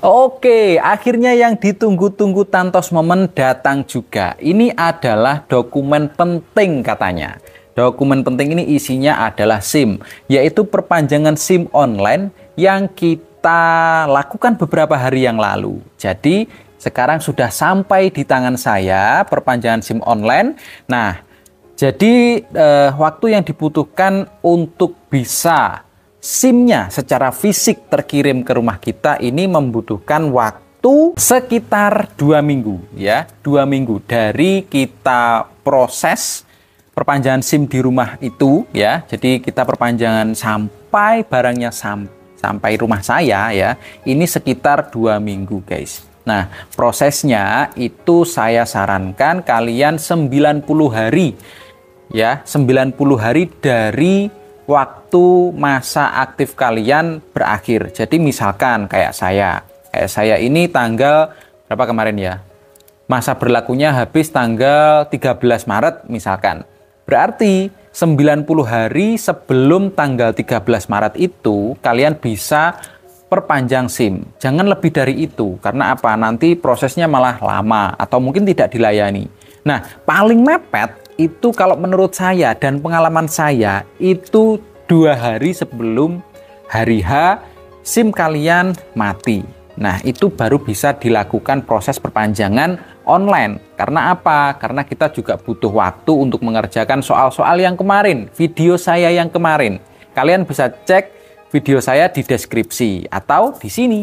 Oke, akhirnya yang ditunggu-tunggu Tantos Momen datang juga. Ini adalah dokumen penting katanya. Dokumen penting ini isinya adalah SIM, yaitu perpanjangan SIM online yang kita lakukan beberapa hari yang lalu. Jadi, sekarang sudah sampai di tangan saya perpanjangan SIM online. Nah, jadi waktu yang dibutuhkan untuk bisa SIM-nya secara fisik terkirim ke rumah kita ini membutuhkan waktu sekitar 2 minggu ya. 2 minggu dari kita proses perpanjangan SIM di rumah itu ya. Jadi kita perpanjangan sampai barangnya sampai rumah saya ya. Ini sekitar 2 minggu guys. Nah, prosesnya itu saya sarankan kalian 90 hari ya. 90 hari dari waktu masa aktif kalian berakhir. Jadi misalkan kayak saya ini tanggal berapa kemarin ya? Masa berlakunya habis tanggal 13 Maret misalkan. Berarti 90 hari sebelum tanggal 13 Maret itu kalian bisa perpanjang SIM. Jangan lebih dari itu. Karena apa? Nanti prosesnya malah lama atau mungkin tidak dilayani. Nah, paling mepet itu kalau menurut saya dan pengalaman saya itu 2 hari sebelum hari H SIM kalian mati. Nah, itu baru bisa dilakukan proses perpanjangan online. Karena apa? Karena kita juga butuh waktu untuk mengerjakan soal-soal yang kemarin, video saya yang kemarin. Kalian bisa cek video saya di deskripsi atau di sini.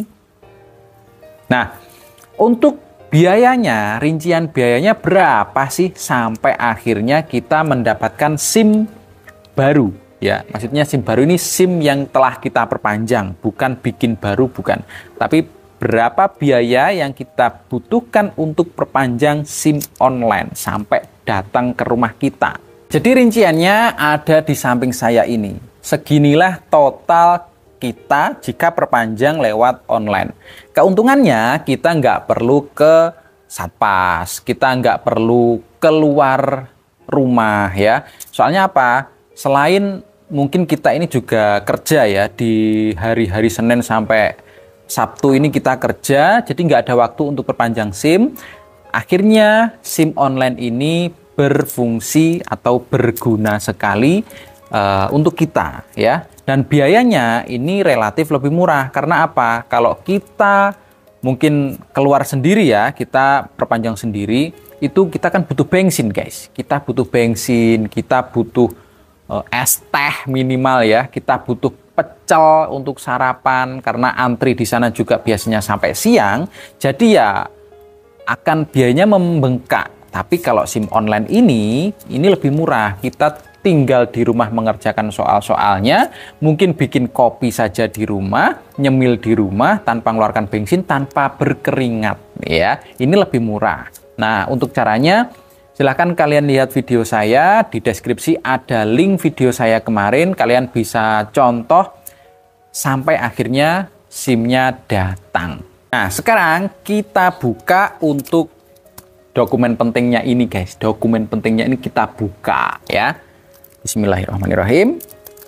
Nah, untuk biayanya, rincian biayanya berapa sih sampai akhirnya kita mendapatkan SIM baru ya. Maksudnya SIM baru ini SIM yang telah kita perpanjang, bukan bikin baru, bukan. Tapi berapa biaya yang kita butuhkan untuk perpanjang SIM online sampai datang ke rumah kita. Jadi rinciannya ada di samping saya ini. Seginilah total kita jika perpanjang lewat online. Keuntungannya kita nggak perlu ke Satpas, kita nggak perlu keluar rumah ya. Soalnya apa? Selain mungkin kita ini juga kerja ya, di hari-hari Senin sampai Sabtu ini kita kerja, jadi nggak ada waktu untuk perpanjang SIM. Akhirnya SIM online ini berfungsi atau berguna sekali untuk kita ya. Dan biayanya ini relatif lebih murah. Karena apa? Kalau kita mungkin keluar sendiri ya, kita perpanjang sendiri, itu kita kan butuh bensin guys. Kita butuh bensin, kita butuh es teh minimal ya. Kita butuh pecel untuk sarapan karena antri di sana juga biasanya sampai siang. Jadi ya akan biayanya membengkak. Tapi kalau SIM online ini lebih murah. Kita tinggal di rumah mengerjakan soal-soalnya, mungkin bikin kopi saja di rumah, nyemil di rumah tanpa mengeluarkan bensin, tanpa berkeringat ya. Ini lebih murah. Nah, untuk caranya silahkan kalian lihat video saya, di deskripsi ada link video saya kemarin, kalian bisa contoh sampai akhirnya SIM-nya datang. Nah, sekarang kita buka untuk dokumen pentingnya ini guys. Dokumen pentingnya ini kita buka ya. Bismillahirrahmanirrahim.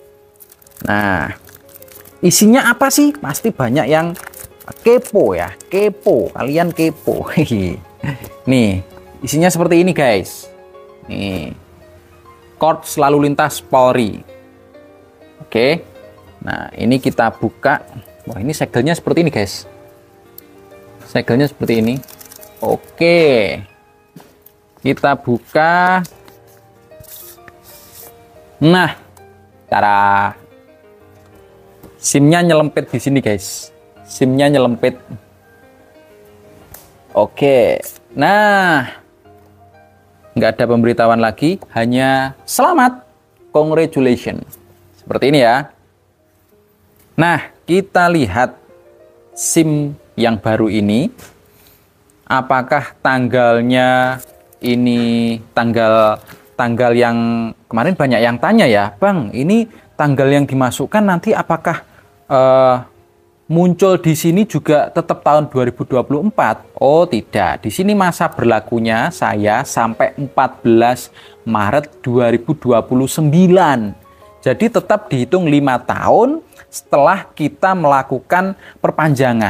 Nah, isinya apa sih? Pasti banyak yang kepo ya. Kepo, kalian kepo. Nih, isinya seperti ini guys. Nih, Korps Lalu Lintas Polri. Oke. Nah, ini kita buka. Wah, ini segelnya seperti ini guys. Segelnya seperti ini. Oke. Kita buka. Nah, cara SIM-nya nyelempit di sini guys. SIM-nya nyelempit. Oke. Nah, nggak ada pemberitahuan lagi, hanya selamat, congratulations. Seperti ini ya. Nah, kita lihat SIM yang baru ini. Apakah tanggalnya ini tanggal yang kemarin banyak yang tanya ya, Bang, ini tanggal yang dimasukkan nanti apakah muncul di sini juga tetap tahun 2024? Oh, tidak. Di sini masa berlakunya saya sampai 14 Maret 2029. Jadi tetap dihitung 5 tahun setelah kita melakukan perpanjangan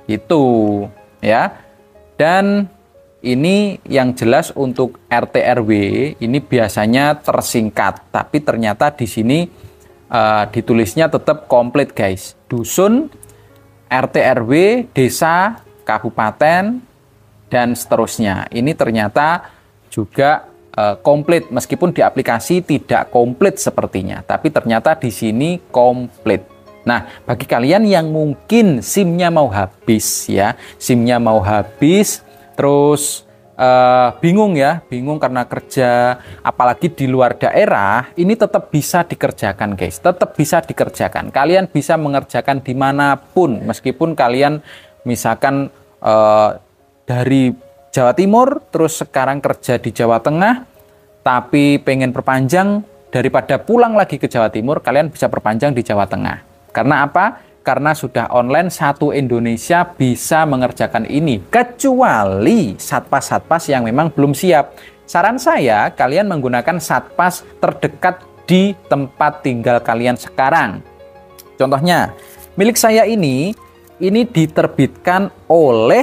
Itu ya. Dan ini yang jelas untuk RT RW ini biasanya tersingkat, tapi ternyata di sini ditulisnya tetap komplit guys. Dusun, RT RW, desa, kabupaten, dan seterusnya. Ini ternyata juga komplit, meskipun di aplikasi tidak komplit sepertinya, tapi ternyata di sini komplit. Nah, bagi kalian yang mungkin SIM-nya mau habis ya, SIM-nya mau habis, terus bingung karena kerja, apalagi di luar daerah, ini tetap bisa dikerjakan guys, tetap bisa dikerjakan. Kalian bisa mengerjakan dimanapun, meskipun kalian misalkan dari Jawa Timur, terus sekarang kerja di Jawa Tengah, tapi pengen perpanjang, daripada pulang lagi ke Jawa Timur, kalian bisa perpanjang di Jawa Tengah. Karena apa? Karena sudah online, satu Indonesia bisa mengerjakan ini, kecuali satpas-satpas yang memang belum siap. Saran saya, kalian menggunakan satpas terdekat di tempat tinggal kalian sekarang. Contohnya, milik saya ini diterbitkan oleh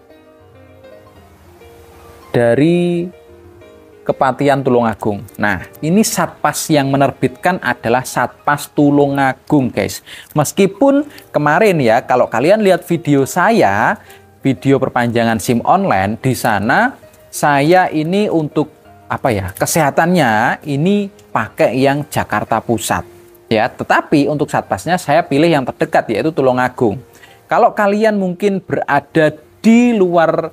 dari Kepatian Tulungagung. Nah, ini satpas yang menerbitkan adalah Satpas Tulungagung, guys. Meskipun kemarin ya, kalau kalian lihat video saya, video perpanjangan SIM online, di sana saya ini untuk kesehatannya ini pakai yang Jakarta Pusat. Ya, tetapi untuk satpasnya saya pilih yang terdekat, yaitu Tulungagung. Kalau kalian mungkin berada di luar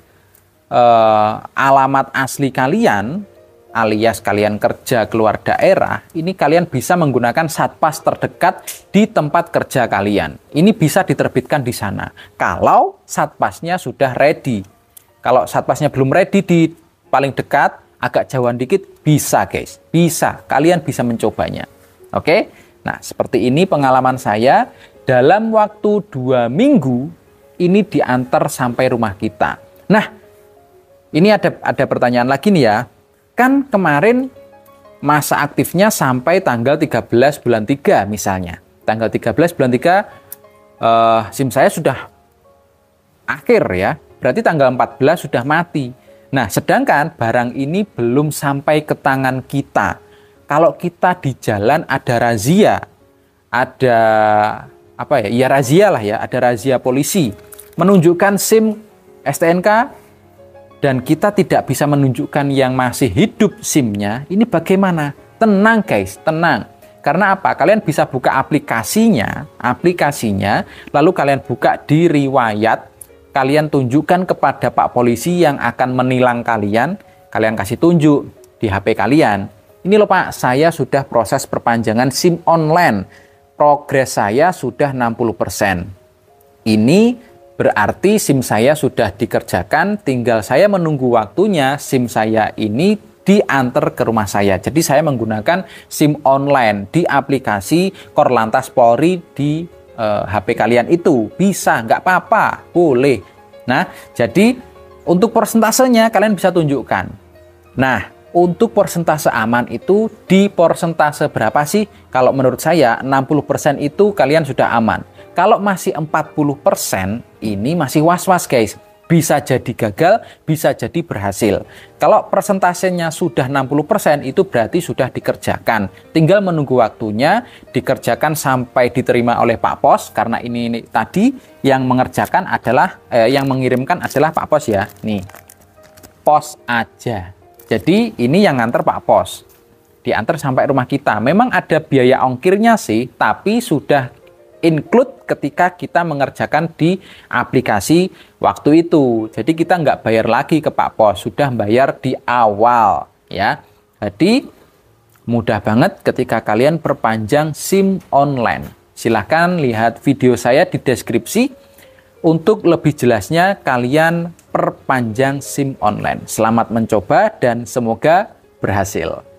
alamat asli kalian, alias kalian kerja keluar daerah, ini kalian bisa menggunakan satpas terdekat di tempat kerja kalian. Ini bisa diterbitkan di sana. Kalau satpasnya sudah ready. Kalau satpasnya belum ready di paling dekat, agak jauhan dikit, bisa guys. Bisa, kalian bisa mencobanya. Oke? Nah, seperti ini pengalaman saya. Dalam waktu 2 minggu, ini diantar sampai rumah kita. Nah, ini ada pertanyaan lagi nih ya. Kan kemarin masa aktifnya sampai tanggal 13 bulan 3 misalnya. Tanggal 13 bulan 3 SIM saya sudah akhir ya. Berarti tanggal 14 sudah mati. Nah, sedangkan barang ini belum sampai ke tangan kita. Kalau kita di jalan ada razia, ada razia lah ya, ada razia polisi menunjukkan SIM STNK, dan kita tidak bisa menunjukkan yang masih hidup SIM-nya, ini bagaimana? Tenang guys, tenang. Karena apa? Kalian bisa buka aplikasinya, lalu kalian buka di riwayat, kalian tunjukkan kepada Pak Polisi yang akan menilang kalian kasih tunjuk di HP kalian. Ini loh Pak, saya sudah proses perpanjangan SIM online, progres saya sudah 60%. Ini berarti SIM saya sudah dikerjakan, tinggal saya menunggu waktunya SIM saya ini diantar ke rumah saya. Jadi saya menggunakan SIM online di aplikasi Korlantas Polri di HP kalian itu. Bisa, nggak apa-apa, boleh. Nah, jadi untuk persentasenya kalian bisa tunjukkan. Nah, untuk persentase aman itu di persentase berapa sih? Kalau menurut saya 60% itu kalian sudah aman. Kalau masih 40%, ini masih was-was guys. Bisa jadi gagal, bisa jadi berhasil. Kalau persentasenya sudah 60%, itu berarti sudah dikerjakan. Tinggal menunggu waktunya, dikerjakan sampai diterima oleh Pak Pos. Karena ini tadi yang mengerjakan adalah, yang mengirimkan adalah Pak Pos ya. Nih, pos aja. Jadi ini yang nganter Pak Pos. Diantar sampai rumah kita. Memang ada biaya ongkirnya sih, tapi sudah include ketika kita mengerjakan di aplikasi waktu itu. Jadi kita nggak bayar lagi ke Pak Pos, sudah bayar di awal ya. Jadi mudah banget ketika kalian perpanjang SIM online. Silahkan lihat video saya di deskripsi. Untuk lebih jelasnya kalian perpanjang SIM online. Selamat mencoba dan semoga berhasil.